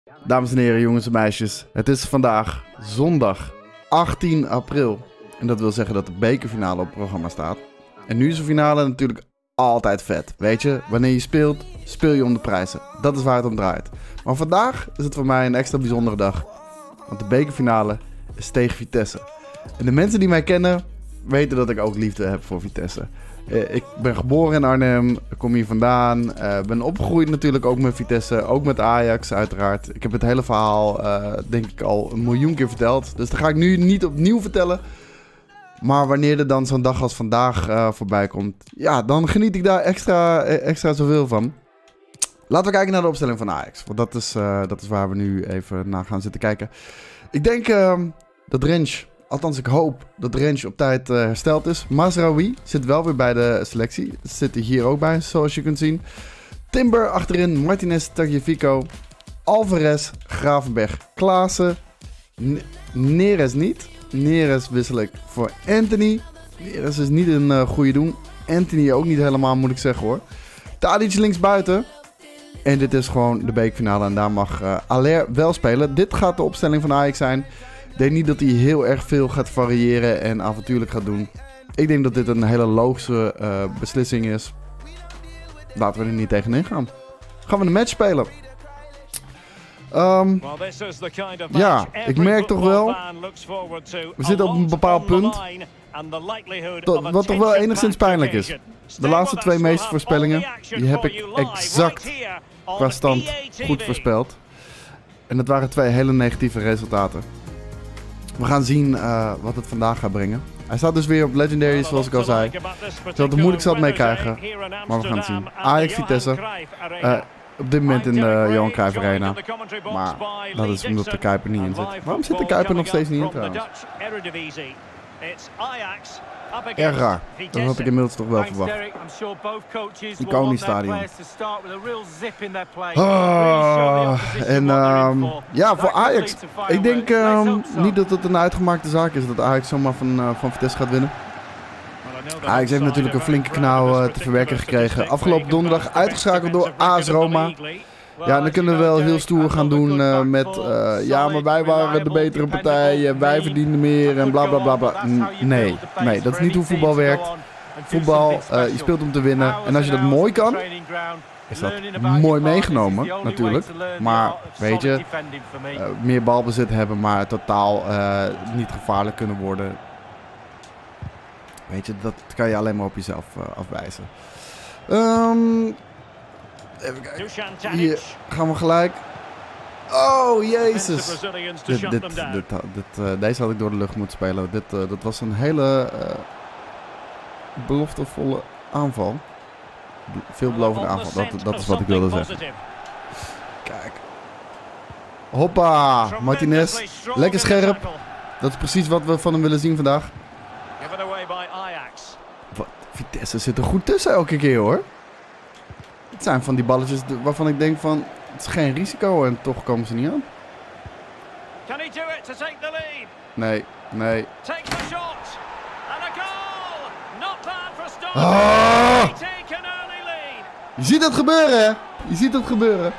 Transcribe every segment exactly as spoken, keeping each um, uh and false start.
Dames en heren, jongens en meisjes. Het is vandaag zondag achttien april. En dat wil zeggen dat de bekerfinale op het programma staat. En nu is de finale natuurlijk altijd vet. Weet je, wanneer je speelt, speel je om de prijzen. Dat is waar het om draait. Maar vandaag is het voor mij een extra bijzondere dag. Want de bekerfinale is tegen Vitesse. En de mensen die mij kennen, weten dat ik ook liefde heb voor Vitesse. Uh, ik ben geboren in Arnhem, kom hier vandaan, uh, ben opgegroeid natuurlijk ook met Vitesse, ook met Ajax uiteraard. Ik heb het hele verhaal uh, denk ik al een miljoen keer verteld, dus dat ga ik nu niet opnieuw vertellen. Maar wanneer er dan zo'n dag als vandaag uh, voorbij komt, ja, dan geniet ik daar extra, extra zoveel van. Laten we kijken naar de opstelling van Ajax, want dat is, uh, dat is waar we nu even naar gaan zitten kijken. Ik denk uh, dat Rens... Althans, ik hoop dat Rens op tijd uh, hersteld is. Mazraoui zit wel weer bij de selectie. Zit er hier ook bij, zoals je kunt zien. Timber achterin, Martinez, Tagliafico, Alvarez, Gravenberg, Klaassen. N Neres niet. Neres wissel ik voor Anthony. Neres is niet een uh, goede doen. Anthony ook niet helemaal, moet ik zeggen hoor. Tadic linksbuiten. En dit is gewoon de bekerfinale en daar mag uh, Haller wel spelen. Dit gaat de opstelling van Ajax zijn. Ik denk niet dat hij heel erg veel gaat variëren en avontuurlijk gaat doen. Ik denk dat dit een hele logische uh, beslissing is. Laten we er niet tegenin gaan. Gaan we een match spelen. Um, ja, ik merk toch wel. We zitten op een bepaald punt. Dat, wat toch wel enigszins pijnlijk is. De laatste twee meeste voorspellingen, die heb ik exact qua stand goed voorspeld. En dat waren twee hele negatieve resultaten. We gaan zien uh, wat het vandaag gaat brengen. Hij staat dus weer op Legendary, zoals ik al zei. Ik zal het moeilijk zal het meekrijgen, maar we gaan het zien. Ajax Vitesse. Uh, op dit moment in de Johan Cruijff Arena. Maar dat is omdat de Kuiper niet in zit. Waarom zit de Kuiper nog steeds niet in trouwens? Erg raar. Dat had ik inmiddels toch wel verwacht. Iconisch stadion. Oh, en um, ja, voor Ajax. Ik denk um, niet dat het een uitgemaakte zaak is dat Ajax zomaar van, uh, van Vitesse gaat winnen. Ajax heeft natuurlijk een flinke knauw uh, te verwerken gekregen. Afgelopen donderdag uitgeschakeld door A S Roma. Ja, dan kunnen we wel heel stoer gaan doen uh, met... Uh, ja, maar wij waren de betere partij, wij verdienden meer en bla bla bla bla. Nee, nee, dat is niet hoe voetbal werkt. Voetbal, uh, je speelt om te winnen. En als je dat mooi kan, is dat mooi meegenomen natuurlijk. Maar weet je, uh, meer balbezit hebben, maar totaal uh, niet gevaarlijk kunnen worden. Weet je, dat kan je alleen maar op jezelf uh, afwijzen. Um, Even kijken. Hier gaan we gelijk. Oh, jezus. Dit, dit, dit, dit, uh, deze had ik door de lucht moeten spelen. Dit, uh, dat was een hele uh, beloftevolle aanval. Veelbelovende aanval. Dat, dat is wat ik wilde zeggen. Kijk. Hoppa. Martinez. Lekker scherp. Dat is precies wat we van hem willen zien vandaag. Wat, Vitesse zit er goed tussen elke keer hoor. Het zijn van die balletjes waarvan ik denk van, het is geen risico en toch komen ze niet aan. Nee, nee. Oh! Je ziet het gebeuren, hè? Je ziet het gebeuren.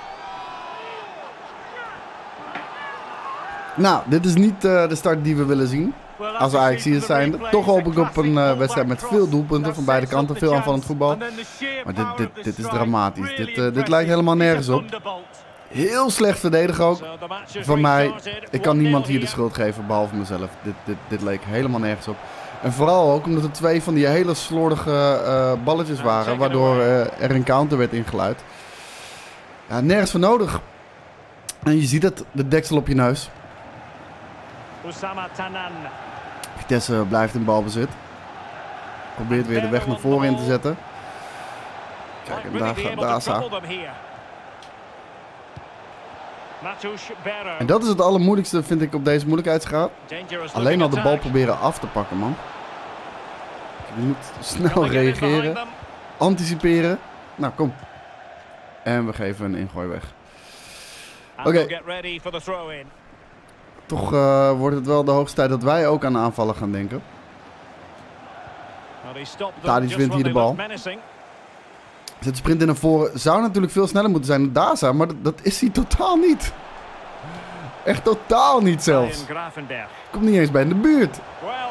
Nou, dit is niet uh, de start die we willen zien. Als Ajaxiërs zijn. Toch hoop ik op een uh, wedstrijd met veel doelpunten van beide kanten. Veel aanvallend voetbal. Maar dit, dit, dit is dramatisch. Dit, uh, dit lijkt helemaal nergens op. Heel slecht verdedigen ook. Van mij. Ik kan niemand hier de schuld geven behalve mezelf. Dit, dit, dit leek helemaal nergens op. En vooral ook omdat er twee van die hele slordige uh, balletjes waren. Waardoor uh, er een counter werd ingeluid. Ja, nergens voor nodig. En je ziet het. De deksel op je neus. Vitesse blijft in balbezit. Probeert weer de weg naar voren in te zetten. Kijk, en daar gaat Daza. En dat is het allermoeilijkste, vind ik, op deze moeilijkheidsgraad. Alleen al de bal proberen af te pakken, man. Je moet snel reageren. Anticiperen. Nou, kom. En we geven een ingooi weg. Oké. Okay. Toch uh, wordt het wel de hoogste tijd dat wij ook aan aanvallen gaan denken. Tadic wint hier de bal. Zet de sprint in naar voren. Zou natuurlijk veel sneller moeten zijn dan Daza, maar dat, dat is hij totaal niet. Echt totaal niet zelfs. Komt niet eens bij in de buurt.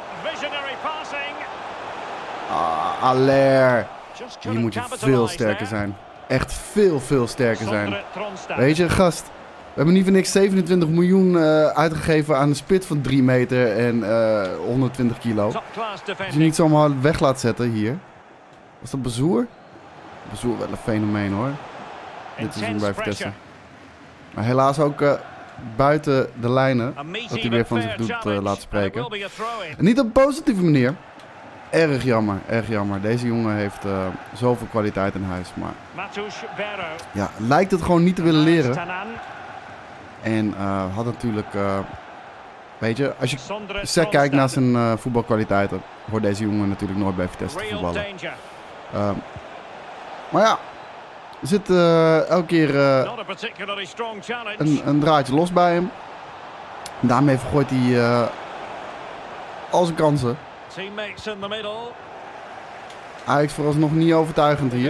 Ah, Aller. Hier moet je veel sterker zijn. Echt veel, veel sterker zijn. Weet je, gast. We hebben niet voor niks zevenentwintig miljoen uh, uitgegeven aan een spit van drie meter en uh, honderdtwintig kilo. Als je niet zomaar weg laat zetten hier. Was dat Bazoer? Bazoer wel een fenomeen hoor. Dit is hem bij Vitesse. Maar helaas ook uh, buiten de lijnen. Dat hij weer van zich doet uh, laten spreken. En niet op een positieve manier. Erg jammer, erg jammer. Deze jongen heeft uh, zoveel kwaliteit in huis. Maar ja, lijkt het gewoon niet te willen leren. En uh, had natuurlijk, uh, weet je, als je Sek kijkt naar zijn uh, voetbalkwaliteiten, hoort deze jongen natuurlijk nooit bij Vitesse te voetballen. Uh, maar ja, er zit uh, elke keer uh, een, een draadje los bij hem. En daarmee vergooit hij uh, al zijn kansen. Ajax vooralsnog niet overtuigend hier.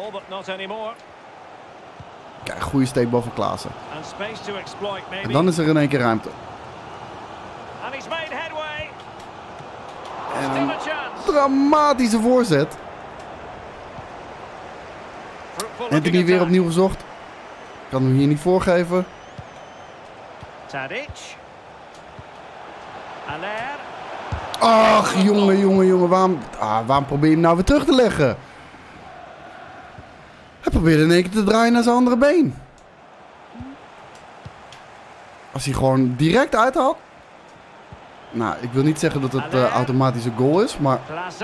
Kijk, goede steekbal van Klaassen. En dan is er in één keer ruimte. En een dramatische voorzet. Anthony weer opnieuw gezocht. Kan hem hier niet voorgeven. Ach, jongen, jongen, jongen. Waarom, ah, waarom probeer je hem nou weer terug te leggen? Hij probeerde in één keer te draaien naar zijn andere been. Als hij gewoon direct uithaalt. Nou, ik wil niet zeggen dat het uh, automatisch een goal is, maar...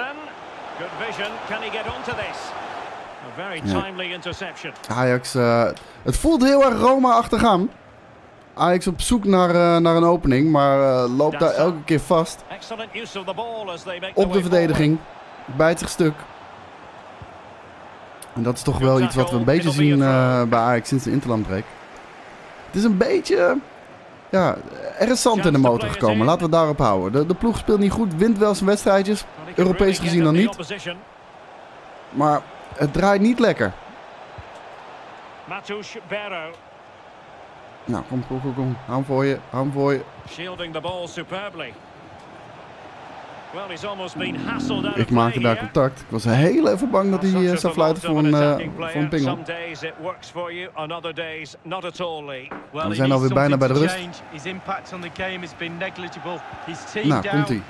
Ja. Ajax, uh, het voelt heel erg Roma-achtig aan. Ajax op zoek naar, uh, naar een opening, maar uh, loopt daar elke keer vast. Op de verdediging. Bijt zich stuk. En dat is toch wel iets wat we een beetje zien uh, bij Ajax sinds de interlandbreek. Het is een beetje... Ja, er is zand in de motor gekomen. Laten we het daarop houden. De, de ploeg speelt niet goed, wint wel zijn wedstrijdjes. Europees gezien dan niet. Maar het draait niet lekker. Nou, kom, kom, kom, kom. Hou hem voor je, hou hem voor je. Ik maakte daar contact. Ik was heel even bang dat hij uh, zou fluiten voor een, uh, voor een pingel. En we zijn alweer bijna bij de rust. Nou, komt hij.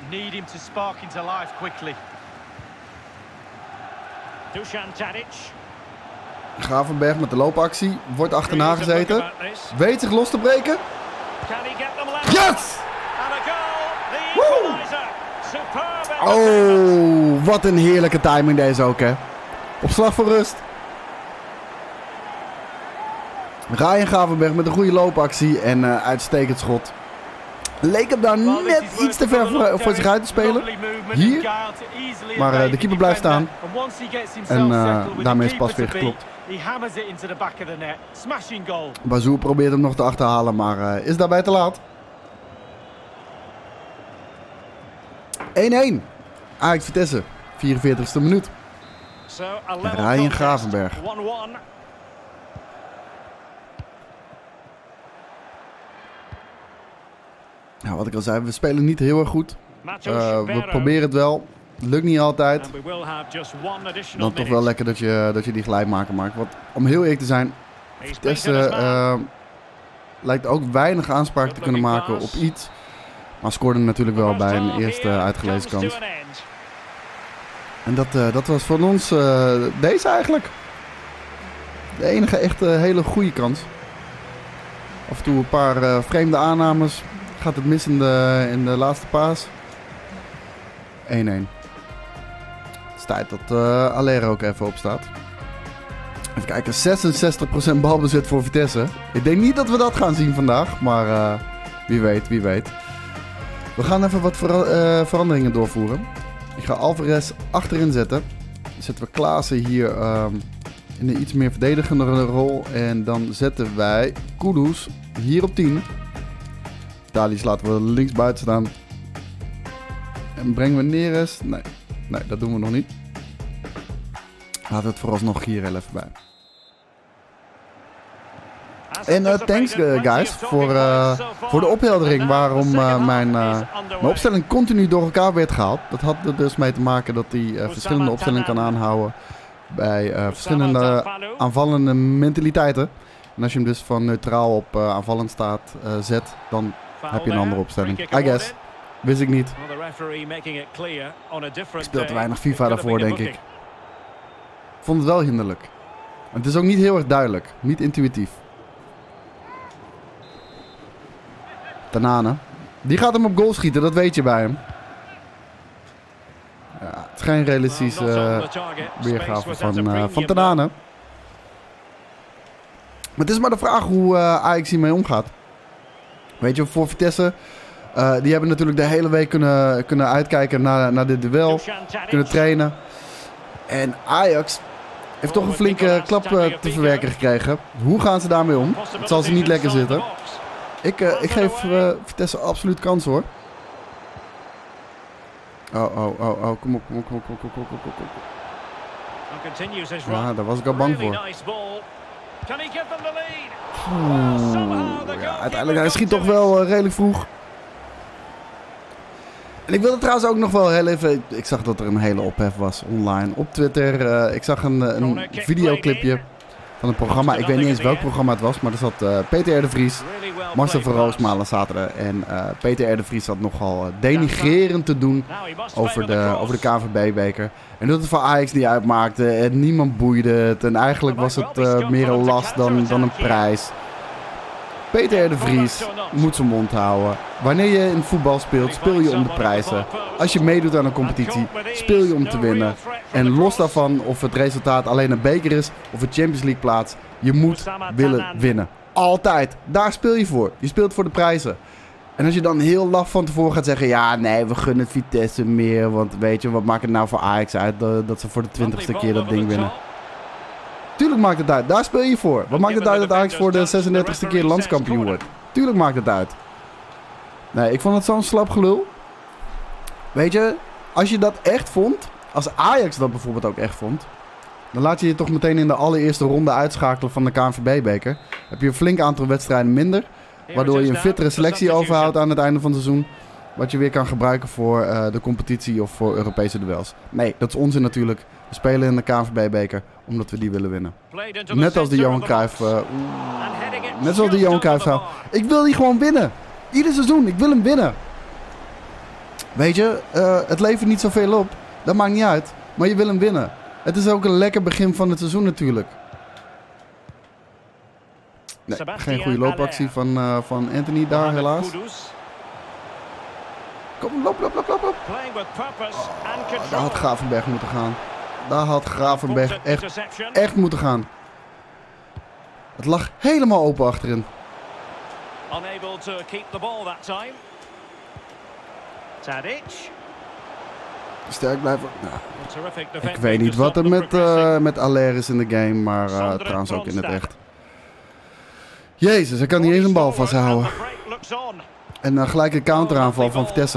Gravenberg met de loopactie. Wordt achterna gezeten. Weet zich los te breken. Yes! Woe! Oh, wat een heerlijke timing deze ook, hè. Op slag voor rust. Ryan Gravenberg met een goede loopactie en uh, uitstekend schot. Leek hem daar net iets te ver voor, voor zich uit te spelen. Hier. Maar uh, de keeper blijft staan. En uh, daarmee is het pas weer geklopt. Bazoer probeert hem nog te achterhalen, maar uh, is daarbij te laat. één-één. Ajax Vitesse. vierenveertigste minuut. Ryan Gravenberg. Nou, wat ik al zei, we spelen niet heel erg goed. Uh, we proberen het wel. Lukt niet altijd. Dan toch wel lekker dat je, dat je die gelijkmaker maakt. Want om heel eerlijk te zijn, Vitesse uh, lijkt ook weinig aanspraak te kunnen maken op iets. Maar scoorde natuurlijk wel bij een eerste uitgelezen kans. En dat, uh, dat was van ons uh, deze eigenlijk. De enige echte hele goede kans. Af en toe een paar uh, vreemde aannames. Gaat het mis in de, in de laatste paas. één-één. Het is tijd dat uh, Aller ook even opstaat. Even kijken, zesenzestig procent balbezit voor Vitesse. Ik denk niet dat we dat gaan zien vandaag. Maar uh, wie weet, wie weet. We gaan even wat ver uh, veranderingen doorvoeren. Ik ga Alvarez achterin zetten. Dan zetten we Klaassen hier um, in een iets meer verdedigende rol. En dan zetten wij Kudus hier op tien. Dalis laten we links buiten staan. En brengen we Neres? Nee, nee, dat doen we nog niet. Laten we het vooralsnog hier heel even bij. En uh, thanks uh, guys voor, uh, voor de opheldering waarom uh, mijn, uh, mijn opstelling continu door elkaar werd gehaald. Dat had er dus mee te maken dat hij uh, verschillende opstellingen kan aanhouden bij uh, verschillende aanvallende mentaliteiten. En als je hem dus van neutraal op uh, aanvallend staat uh, zet, dan heb je een andere opstelling. I guess. Wist ik niet. Ik speel te weinig FIFA daarvoor, denk ik. Ik vond het wel hinderlijk. Het is ook niet heel erg duidelijk. Niet intuïtief. Tanane. Die gaat hem op goal schieten, dat weet je bij hem. Ja, het is geen realistische uh, weergave van, uh, van Tanane. Maar het is maar de vraag hoe uh, Ajax hiermee omgaat. Weet je, voor Vitesse... Uh, die hebben natuurlijk de hele week kunnen, kunnen uitkijken naar, naar dit duel. Kunnen trainen. En Ajax heeft toch een flinke klap uh, te verwerken gekregen. Hoe gaan ze daarmee om? Het zal ze niet lekker zitten. Ik, uh, ik geef uh, Vitesse absoluut kans hoor. Oh, oh, oh, oh. Kom op, kom op, kom op, kom op, kom op, kom op, kom op. Ja, daar was ik al bang voor. Oeh, ja, uiteindelijk, hij schiet toch wel uh, redelijk vroeg. En ik wilde trouwens ook nog wel heel even... Ik zag dat er een hele ophef was online op Twitter. Uh, ik zag een, een videoclipje van een programma. Ik weet niet eens welk programma het was. Maar er zat uh, Peter R. de Vries, Marcel van Roosmalen zaten er. En uh, Peter R. de Vries zat nogal uh, denigrerend te doen over de, over de K N V B-beker. En dat het voor Ajax niet uitmaakte. En niemand boeide het. En eigenlijk was het uh, meer een last dan, dan een prijs. Peter R. de Vries moet zijn mond houden. Wanneer je in voetbal speelt, speel je om de prijzen. Als je meedoet aan een competitie, speel je om te winnen. En los daarvan of het resultaat alleen een beker is of een Champions League plaats, je moet willen winnen. Altijd. Daar speel je voor. Je speelt voor de prijzen. En als je dan heel laf van tevoren gaat zeggen, ja nee, we gunnen het Vitesse meer. Want weet je, wat maakt het nou voor Ajax uit dat ze voor de twintigste keer dat ding winnen? Tuurlijk maakt het uit. Daar speel je voor. Wat maakt het uit dat Ajax voor de zesendertigste keer landskampioen wordt? Tuurlijk maakt het uit. Nee, ik vond het zo'n slap gelul. Weet je, als je dat echt vond, als Ajax dat bijvoorbeeld ook echt vond, dan laat je je toch meteen in de allereerste ronde uitschakelen van de K N V B-beker. Heb je een flink aantal wedstrijden minder, waardoor je een fittere selectie overhoudt aan het einde van het seizoen. Wat je weer kan gebruiken voor uh, de competitie of voor Europese duels. Nee, dat is onzin natuurlijk. We spelen in de K N V B-beker omdat we die willen winnen. Net als de Johan Cruijff. Uh, net zoals de Johan Cruijff zou. Ik wil die gewoon winnen. Ieder seizoen. Ik wil hem winnen. Weet je, uh, het levert niet zoveel op. Dat maakt niet uit. Maar je wil hem winnen. Het is ook een lekker begin van het seizoen natuurlijk. Nee, geen goede loopactie van, uh, van Anthony daar helaas. Kom, loop, loop, loop, loop, loop. Oh, daar had Gravenberg moeten gaan. Daar had Gravenberg echt, echt moeten gaan. Het lag helemaal open achterin. Sterk blijven. Nou, ik weet niet wat er met, uh, met Aller is in de game, maar uh, trouwens ook in het echt. Jezus, hij kan niet eens een bal vasthouden. En uh, gelijk een counteraanval van Vitesse.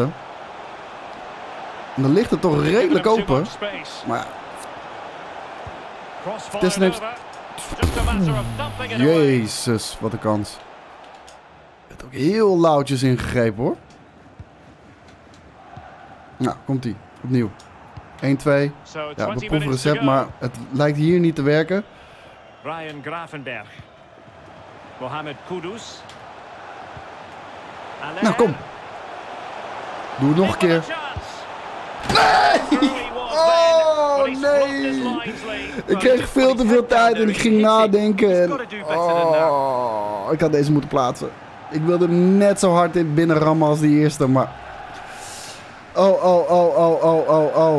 En dan ligt het toch redelijk open. Maar Vitesse neemt... Jezus, wat een kans. Het ook heel lauwtjes ingegrepen hoor. Nou, komt ie. Opnieuw. één twee. Ja, we proeven recept, maar het lijkt hier niet te werken. Ryan Gravenberg. Mohamed Kudus. Nou, kom. Doe het nog een keer. Nee! Oh, nee! Ik kreeg veel te veel tijd en ik ging nadenken. En... Oh, ik had deze moeten plaatsen. Ik wilde net zo hard in binnen rammen als die eerste, maar... Oh, oh, oh, oh, oh, oh, oh.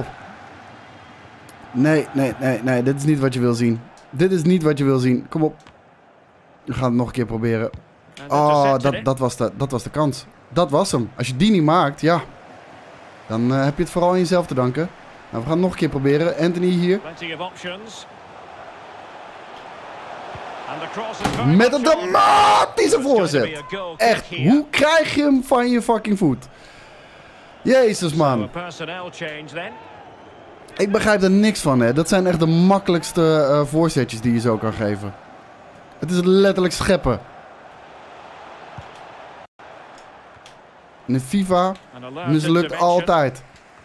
Nee, nee, nee, nee. Dit is niet wat je wil zien. Dit is niet wat je wil zien. Kom op. We gaan het nog een keer proberen. Oh, dat, dat, was de, dat was de kans. Dat was hem. Als je die niet maakt, ja. Dan uh, heb je het vooral aan jezelf te danken. Nou, we gaan het nog een keer proberen. Anthony hier. Met een dramatische voorzet. Echt, hoe krijg je hem van je fucking voet? Jezus, man. Ik begrijp er niks van, hè. Dat zijn echt de makkelijkste uh, voorzetjes die je zo kan geven. Het is letterlijk scheppen. En in FIFA mislukt altijd.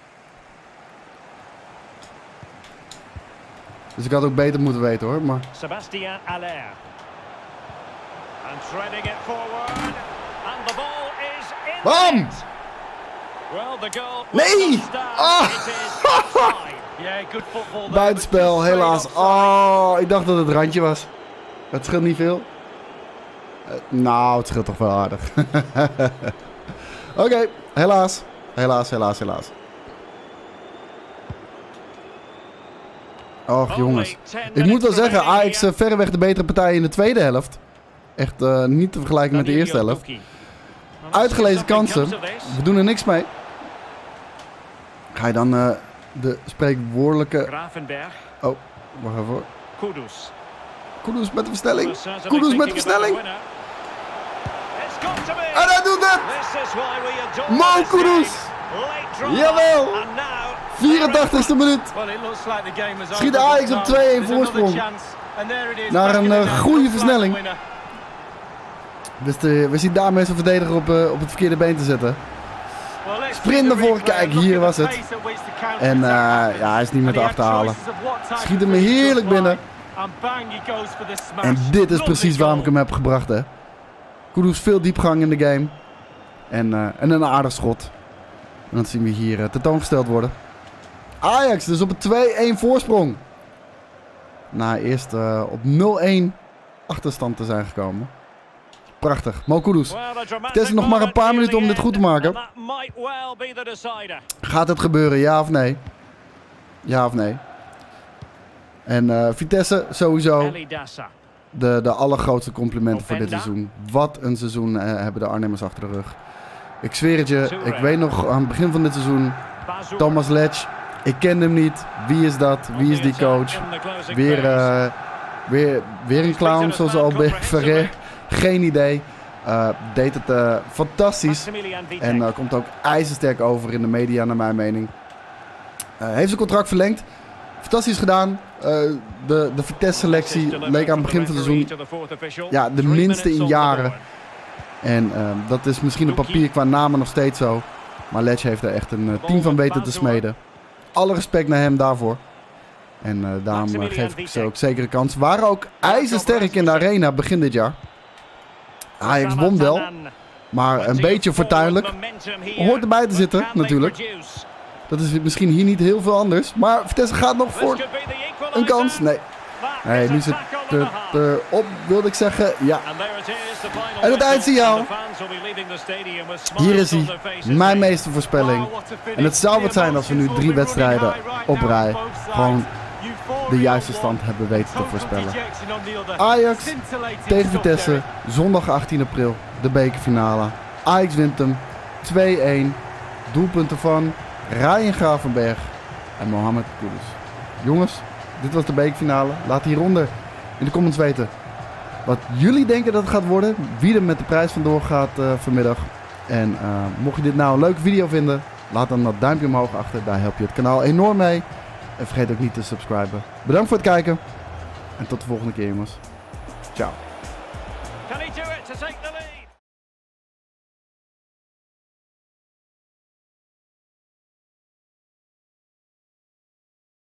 Dus ik had ook beter moeten weten, hoor. Maar... Sébastien Haller. And threading it forward. And the ball is in. Bam! Well, the goal. Nee! Ah! Buitenspel, helaas. Oh, ik dacht dat het randje was. Het scheelt niet veel. Uh, nou, het scheelt toch wel aardig. Oké, okay, helaas. Helaas, helaas, helaas. Och, jongens. Ik moet wel zeggen, Ajax uh, verreweg de betere partij in de tweede helft. Echt uh, niet te vergelijken met de eerste helft. Uitgelezen kansen. We doen er niks mee. Ga je dan uh, de spreekwoordelijke... Oh, wacht even hoor. Kudus. Kudus met de versnelling. Kudus met de versnelling. En hij doet het! Mo Kudus! Jawel! vierentachtigste minuut. Schiet Ajax op twee-een voorsprong. Naar een uh, goede versnelling. Wist, uh, wist hij daarmee zijn verdediger op, uh, op het verkeerde been te zetten. Sprint naar voren, kijk, hier was het. En uh, ja, hij is niet meer te achterhalen. Schiet hem heerlijk binnen. En dit is precies waarom ik hem heb gebracht, hè. Kudus veel diepgang in de game. En, uh, en een aardig schot. En dat zien we hier uh, tentoongesteld worden. Ajax dus op een twee-een voorsprong. Na eerst uh, op nul-een achterstand te zijn gekomen. Prachtig. Mo Kudus. Het is nog maar een paar minuten om dit goed te maken. Gaat het gebeuren, ja of nee? Ja of nee? En uh, Vitesse sowieso. De, de allergrootste complimenten voor dit seizoen. Wat een seizoen uh, hebben de Arnhemmers achter de rug. Ik zweer het je. Ik weet nog aan het begin van dit seizoen. Thomas Letch. Ik ken hem niet. Wie is dat? Wie is die coach? Weer, uh, weer, weer een clown zoals Albert Ferrer. Geen idee. Uh, deed het uh, fantastisch. En uh, komt ook ijzersterk over in de media naar mijn mening. Uh, heeft zijn contract verlengd. Fantastisch gedaan. Uh, de de Vitesse-selectie leek aan het begin van het seizoen ja, de minste in jaren. En uh, dat is misschien op papier qua namen nog steeds zo. Maar Letch heeft er echt een uh, team van weten te smeden. Alle respect naar hem daarvoor. En uh, daarom uh, geef ik ze ook zeker een kans. Waren ook ijzersterk in de arena begin dit jaar. Ajax won wel. Maar een beetje fortuinlijk. Hoort erbij te zitten natuurlijk. Dat is misschien hier niet heel veel anders. Maar Vitesse gaat nog voor een kans. Nee. Nee, nu zit het erop, wilde ik zeggen. Ja. En het eindsignaal. Hier is hij. Mijn meeste voorspelling. En het zou wat zijn als we nu drie wedstrijden op rij gewoon de juiste stand hebben weten te voorspellen. Ajax tegen Vitesse. Zondag achttien april. De bekerfinale. Ajax wint hem. twee-een. Doelpunten van Ryan Gravenberch en Mohamed Kudus. Jongens, dit was de bekerfinale. Laat hieronder in de comments weten wat jullie denken dat het gaat worden. Wie er met de prijs vandoor gaat uh, vanmiddag. En uh, mocht je dit nou een leuke video vinden, laat dan dat duimpje omhoog achter. Daar help je het kanaal enorm mee. En vergeet ook niet te subscriben. Bedankt voor het kijken. En tot de volgende keer, jongens. Ciao.